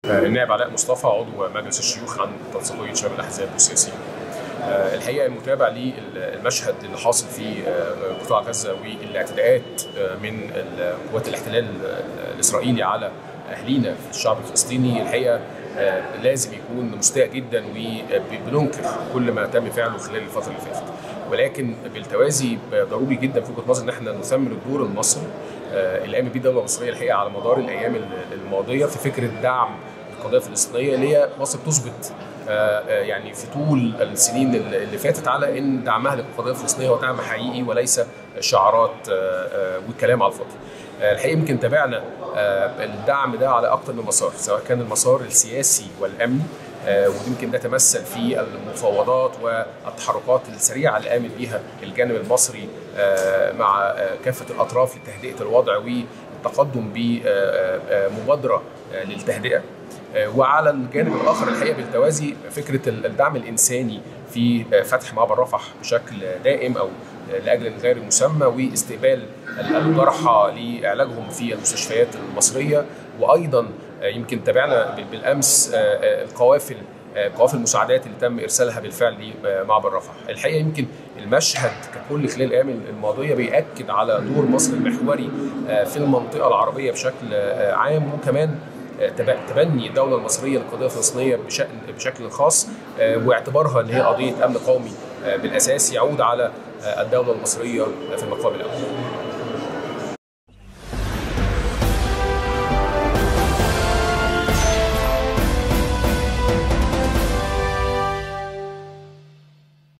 النائب علاء مصطفى عضو مجلس الشيوخ عن تنسيقية شباب الأحزاب والسياسيين. الحقيقة المتابع للمشهد اللي حاصل في قطاع غزة والاعتداءات من قوات الاحتلال الإسرائيلي على أهلينا في الشعب الفلسطيني الحقيقة لازم يكون مستاء جدا، وبننكر كل ما تم فعله خلال الفترة اللي فاتت، ولكن بالتوازي ضروري جدا في وجهة نظري ان احنا نثمر الدور المصري اللي قامت بيه الدولة المصرية الحقيقة على مدار الأيام الماضية في فكرة دعم القضية الفلسطينية، اللي هي مصر تثبت يعني في طول السنين اللي فاتت على ان دعمها للقضيه الفلسطينيه هو دعم حقيقي وليس شعارات والكلام على الفاضي. الحقيقه يمكن تابعنا الدعم ده على اكثر من مسار، سواء كان المسار السياسي والامني، ويمكن ده تمثل في المفاوضات والتحركات السريعه اللي قامت بها الجانب المصري مع كافه الاطراف لتهدئه الوضع والتقدم بمبادره للتهدئه. وعلى الجانب الاخر الحقيقه بالتوازي فكره الدعم الانساني في فتح معبر رفح بشكل دائم او لاجل غير مسمى، واستقبال الجرحى لعلاجهم في المستشفيات المصريه، وايضا يمكن تابعنا بالامس قوافل المساعدات اللي تم ارسالها بالفعل لمعبر رفح. الحقيقه يمكن المشهد ككل خلال الايام الماضيه بيأكد على دور مصر المحوري في المنطقه العربيه بشكل عام، وكمان تبني الدولة المصرية للقضية الفلسطينية بشكل خاص، واعتبارها ان هي قضية امن قومي بالاساس يعود على الدولة المصرية في المقام الاول.